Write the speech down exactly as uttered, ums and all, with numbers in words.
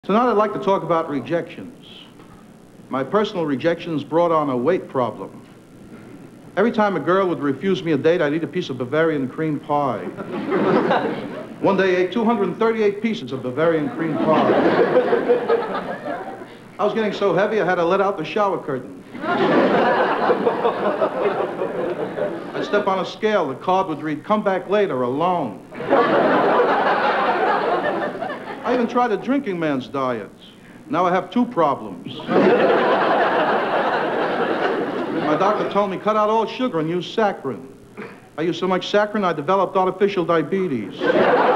Tonight I'd like to talk about rejections. My personal rejections brought on a weight problem. Every time a girl would refuse me a date, I'd eat a piece of Bavarian cream pie. One day I ate two hundred thirty-eight pieces of Bavarian cream pie. I was getting so heavy I had to let out the shower curtain. I'd step on a scale, the card would read, "Come back later, alone." I even tried a drinking man's diet. Now I have two problems. My doctor told me, cut out all sugar and use saccharin. I used so much saccharin, I developed artificial diabetes.